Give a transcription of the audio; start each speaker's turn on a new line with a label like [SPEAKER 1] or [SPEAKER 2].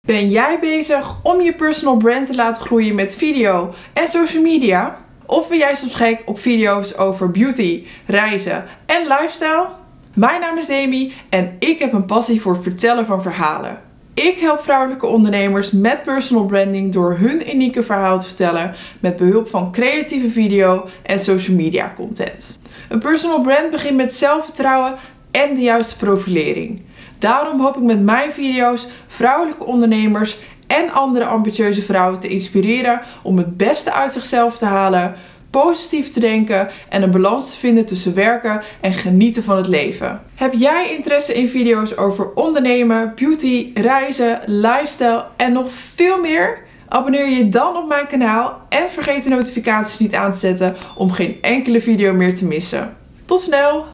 [SPEAKER 1] Ben jij bezig om je personal brand te laten groeien met video en social media? Of ben jij soms gek op video's over beauty, reizen en lifestyle? Mijn naam is Demi en ik heb een passie voor het vertellen van verhalen. Ik help vrouwelijke ondernemers met personal branding door hun unieke verhaal te vertellen met behulp van creatieve video en social media content. Een personal brand begint met zelfvertrouwen en de juiste profilering. Daarom hoop ik met mijn video's vrouwelijke ondernemers en andere ambitieuze vrouwen te inspireren om het beste uit zichzelf te halen, positief te denken en een balans te vinden tussen werken en genieten van het leven. Heb jij interesse in video's over ondernemen, beauty, reizen, lifestyle en nog veel meer? Abonneer je dan op mijn kanaal en vergeet de notificaties niet aan te zetten om geen enkele video meer te missen. Tot snel!